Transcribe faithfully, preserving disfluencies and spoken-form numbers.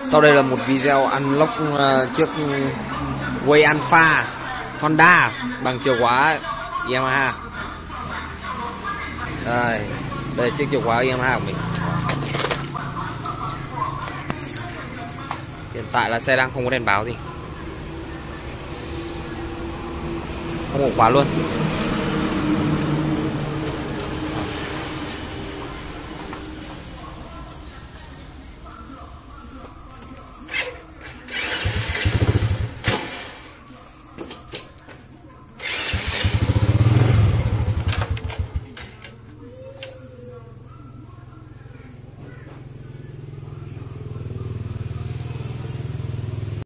Sau đây là một video unlock uh, chiếc Way Alpha Honda bằng chìa khóa Yamaha. Đây, đây là chiếc chìa khóa Yamaha của mình. Hiện tại là xe đang không có đèn báo gì, không ổ khóa luôn.